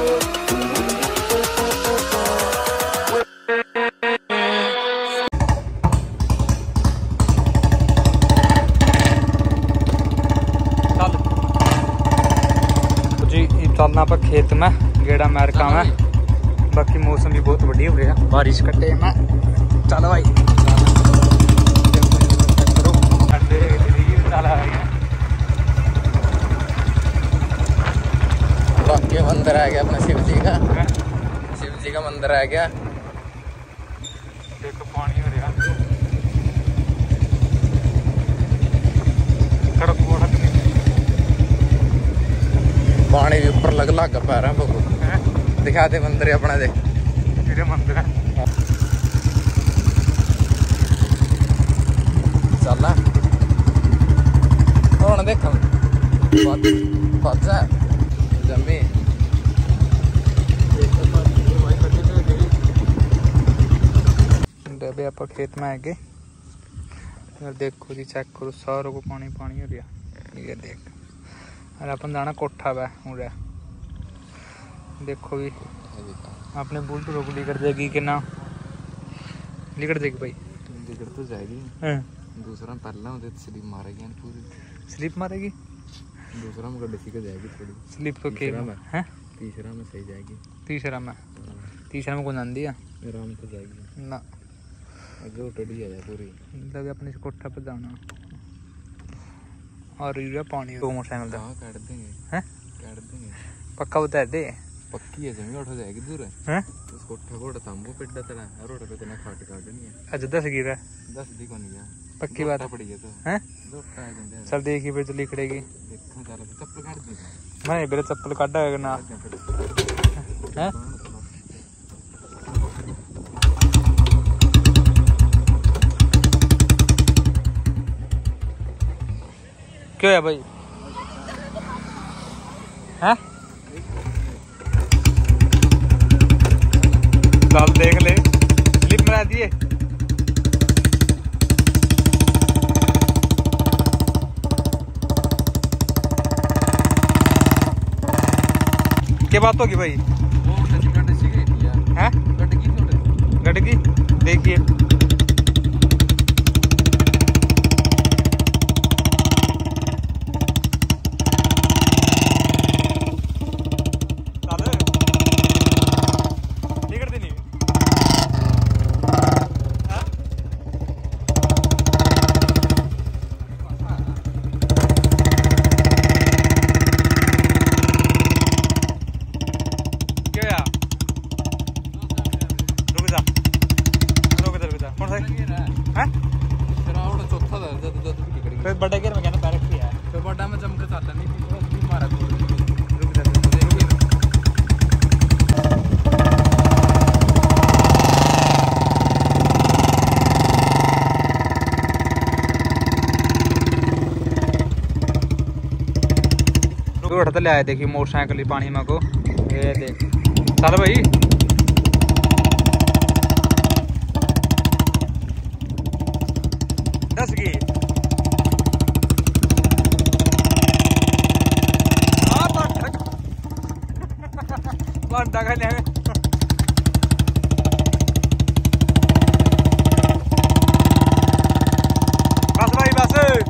चलना आप खेत में गेड़ा अमेरिका में। बाकी मौसम भी बहुत बढ़िया हो रहा है, बारिश का टाइम है। चलो भाई बाकी मंदिर आ गया अपना शिव जी का मंदिर आ गया। देखो पानी हो रहा कड़क पानी भी ऊपर लग लग पा रहा है। दिखा दे मंदिर अपना, देख मेरे मंदिर है। चलना और देख जमी डबे आप खेत में आगे देखो जी, चेक करो सारों को पानी पानी हो रहा। ये देख अरे अपन जाना कोठा वै उड़ा देखो भी आपने बुलट रोक लिकड़ जाएगी कि ना लिकड़ जाएगी भाई? लिकड़ तो जाएगी। दूसरा पहला स्लिप मारेगी पूरी स्लिप मारेगी। दूसरा में गड्ढे सीखा जाएगी थोड़ी स्लिप तो क्या है? तीसरा में सही जाएगी। तीसरा में कौन आंदी है? आराम से जाएगी ना आगे टेढ़ी आ जाए पूरी। मतलब अपने से कोठा पर जाना और यूरिया पानी दो मोटरसाइकिल का काट देंगे। हैं काट देंगे पक्का बता दे। पक्की है जमी उठ जाएगी दूर हैं उस कोठा कोड़ तांबू पिड्डा तेरा रोड पे तेना खाट काटनी है। अच्छा 10 गिरा 10 दी को नहीं गया पक्की बात पड़ी है तो हैं दोटा है जिंदे चल देखी फिर तो लिखड़ेगी। देखो चल चप्पल काट दी मैं मेरे चप्पल काटा है ना हैं क्यों है भाई? हैं चल देख ले स्लिप में दिए। क्या बात होगी भाई? हैं गटकी देखिए बड़ा गेर में कहना पैर रखी है तो बड़ा में चमक चल नहीं थी मारा तो रुक जा उठा ले आए। देखिए मोटरसाइकिल पानी में को ये देख चल भाई दस की घंटा खा लिया बस भाई बस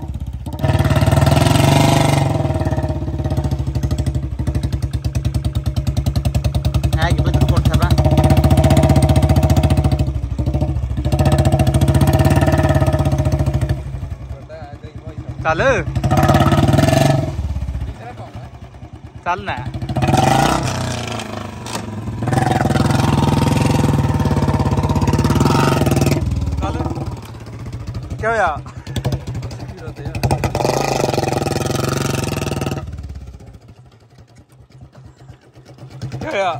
चल चल ना क्या यार क्या यार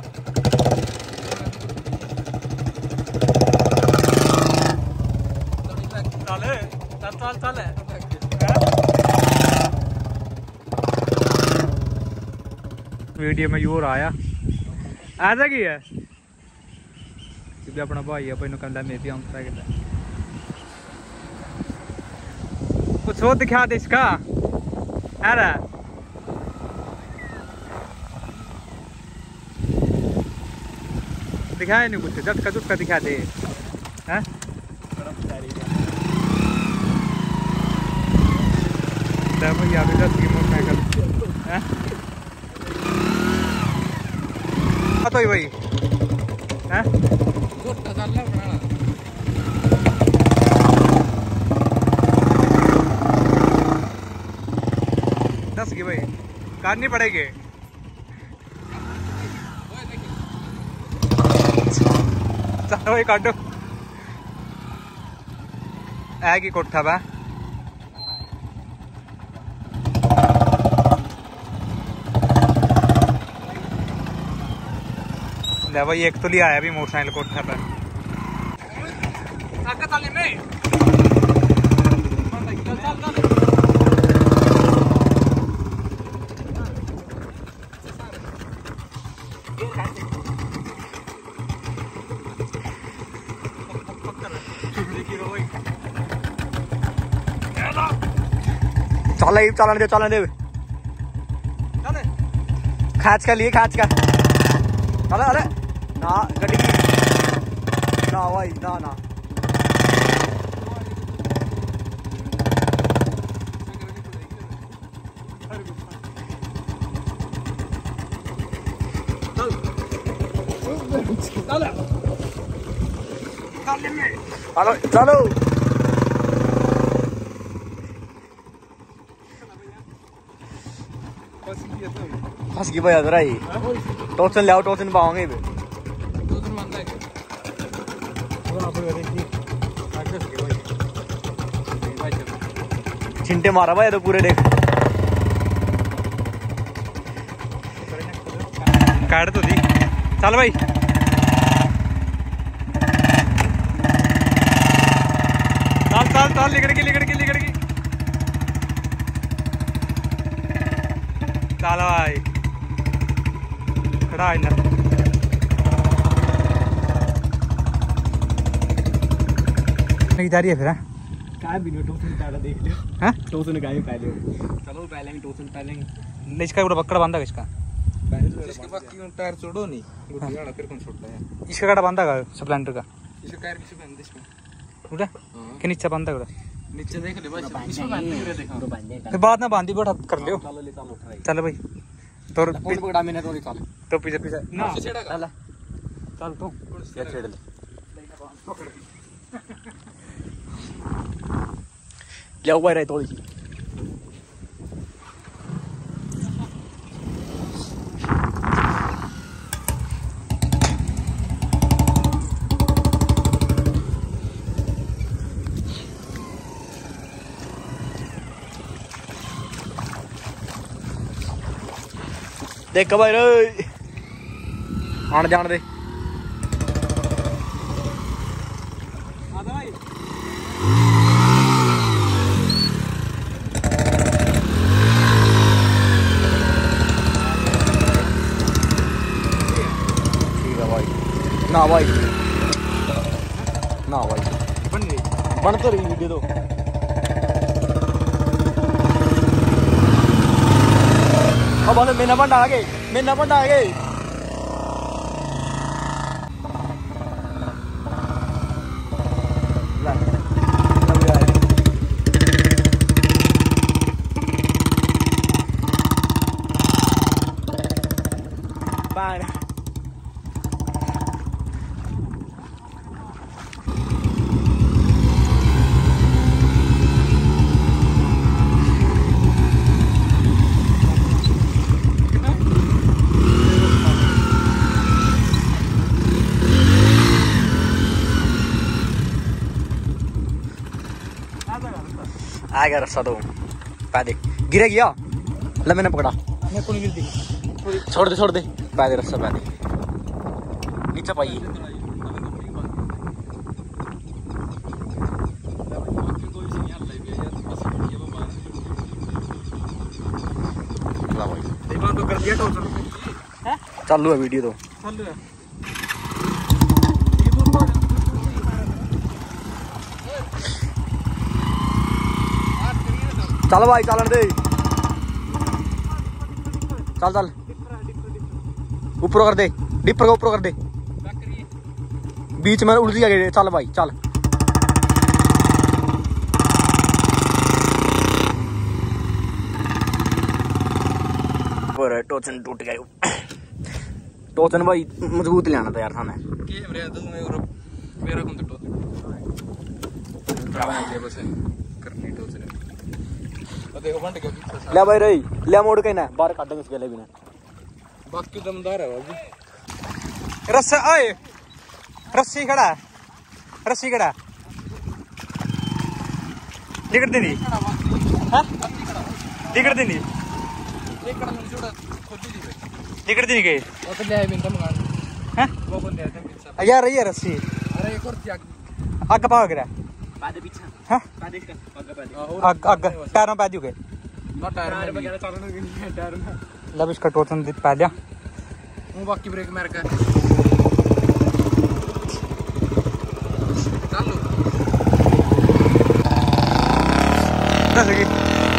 चल चल वीडियो में यूर आया ऐसा की है कि अपना भाई है भाई कहता मेरी आंसर कि कुछ हो दिखा दे इसका है दिखाया नहीं कुछ, झटका झुटका दिखा दे हैं। भैया भी 10 की मोटरसाइकिल हैं तो ही भाई हैं 10 की भाई काटनी पड़ेगी। चलो भाई काटो है कि कोठा बा ले भाई एक तो लिया आया अभी मोटरसाइकिल कोठा पर चलन दे खाच का लिए खाच का चल। अरे ना गड्डी ना भाई ना चलो चलो फंस गई भाई अदर आई टोचन ले आओ टोचन पाओगे छिंटे मारा भाई तो पूरे देख काट तो दी। चल भाई चल चल लिगड़ गई चल भाई खड़ा इधर इधर ही है फिर काय भी टोचन पहले देख लियो हैं टोचन काय पहले चलो पहले ही टोचन पहले इसका पूरा बक्कड़ बांधा इसका इसके बाद क्यों टायर छोड़ो नहीं गुड़ियाड़ा फिर कौन छोड़ता है इसका काटा बांधा का स्प्लेंडर का इसका टायर किसी बांध दे इसमें उड़ा के नीचे बांधा उड़ा नीचे देख ले भाई इसमें बांध के देखो तो बांधे फिर बाद में बांधी बैठा कर लियो। चलो ले चलो उठा चल भाई तो फोन पकड़ा मैंने तो निकाल तो पीछे ना चल चल तू ये छेड़ ले ले हुआ रे थोड़ी देख भाई रे आन जान दे ठीक है भाई ना भाई बन तो रही वीडियो तो अब मेना बंड आ गए आ गया रस्सा तो पा दे गिरे गया ले मैंने पकड़ा छोड़ दे पा दे रस्सा पा दे नीचे पाइए चालू है वीडियो तो चल भाई चलन दे चल ऊपर कर दे डिपर को ऊपर कर दे बीच में उल्टी गई। चल भाई चल। टोचन टूट गया। टोचन भाई मजबूत लेना था यार थाने। मेरा कौन तो देखो बंट गया पीछे। ले भाई रही ले मोड़ के ना बाहर काटेंगे इस गले भी ना। बाकी दमदार है बाबू। रस्सा ओए रस्सी खड़ा रस्सी खड़ा टिकट देनी हां टिकट देनी टिकट देनी के वो तो ले बिंदा मकान हैं वो बंदे आते हैं पीछे। यार ये रस्सी अरे एक और त्याग अग पाओ करा पादे पीछे हां पादे का पादे अग टायरों पे दियो के ना टायर में वगैरह चलने के नहीं टायर में। लब इसका टोचन दे पा लिया वो बाकी ब्रेक मार का चलो दस की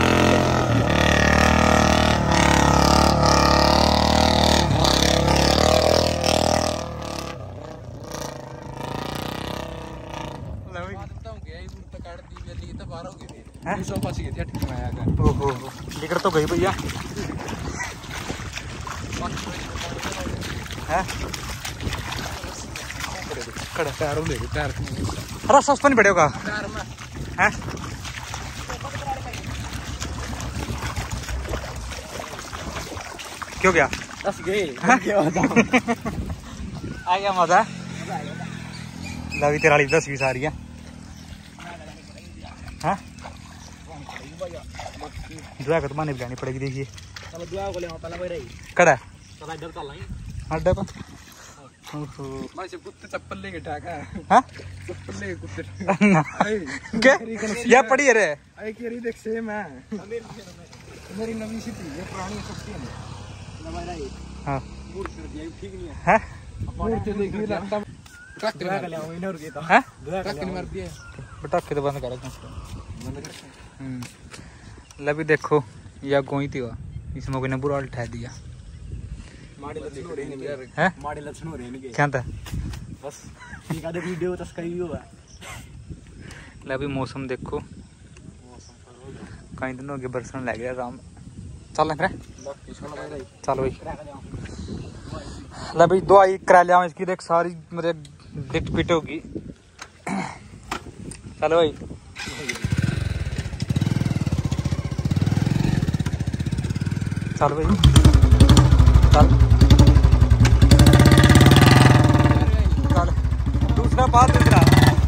ओहो टिकट तो गई भैया है कड़ा टायर ले टायर अरे सस्ता नहीं पड़ेगा टायर में है क्यों गया दस गए आ गया मजा लवी तेरा 10 सारी है हाँ दुआ का तो माने बिगानी पड़ेगी देखिए चलो दुआ को ले पहले भाई रही कड़ा चला इधर चल नहीं अड्डा पर भाई से कुत्ते चप्पल लेके ठाका हाँ चप्पल लेके कुत्ते ना क्या या पड़ी है रे आई केरी देख सेम है मेरी नवी सी थी ये पुरानी सस्ती है ना भाई रही हाँ मूड कर दिया ठीक नहीं है हैं मूड से देखी लगता ट्रक दुआ का ले आओ इधर गए तो हैं ट्रक ने मार दिया पटाखे तो बंद करो लभी देखो या गोई थी इसमें कोई ने बुरा उठा दिया माड़ी लक्षण हो रहे हैं हैं माड़ी लक्षण हो रहे हैं इनके क्या था बस एक आधे वीडियो तक कहीं हुआ लभी मौसम देखो कई दिन हो गए बरसन लग गया राम चल फिर चल भाई लभी दवाई करा लिया इसकी देख सारी मेरे डिट पिट होगी चलो भाई चल भाई चल चल दूसरा बात दूसरा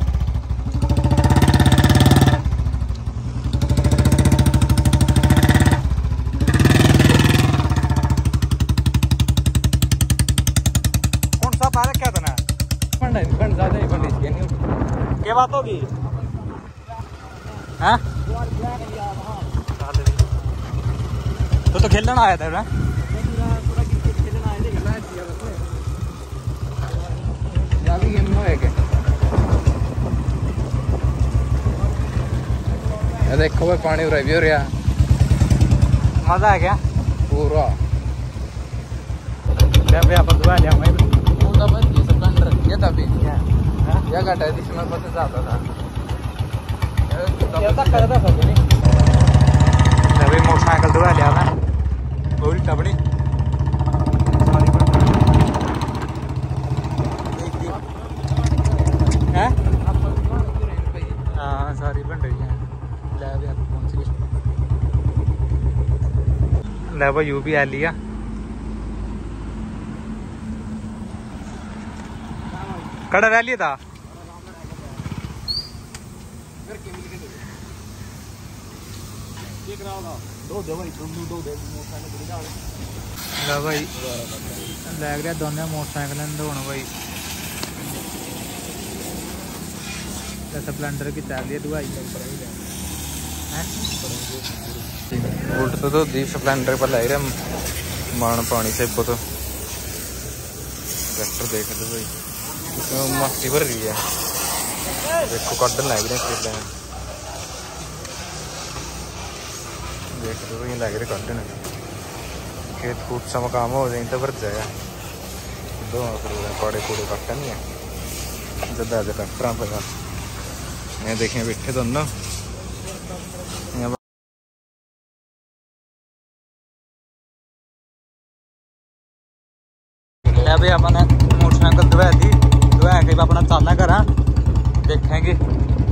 कौन सा पारा क्या था ना फंड ज्यादा ही फंड इसके नहीं क्या बात होगी हाँ तो खेलना आया था ना भी गेम में है क्या ये देखो भाई पानी उड़ा भी हो रहा मजा आ गया पूरा ले भाई अपन दुआ लिया मैं पूरा बस ये सब बन रहा है तभी या घटा है जिसमें पता जाता था ये तक करता था नहीं ले भाई मोटरसाइकिल दुआ लिया था वो भी टबड़ी हैं हाँ सारी बन रही है ले भाई पहुंच गए ले भाई यू भी आ लिया कड़ा रह लिया था दो दे भाई दो दे ला भाई लग रहा दोनों मोटरसाइकिल धोन भाई स्प्लेंडर की चल रही है दुआई उल्ट तो दी स्प्लेंडर पर लग रहा मान पानी से तो ट्रैक्टर देख लो भाई इसमें मस्ती भर रही है देखो कटन लग रहे हैं देख लो भाई लग रहे कटन खेत कूट सा काम हो जाए तो भर जाएगा दो कड़े कूड़े कटन नहीं है जब ऐसे ट्रैक्टर पर ये देखिए बैठे दोनों भाई अपने मोटरसाइकिल धोया थी, धोया के अपना चालना करा देखेंगे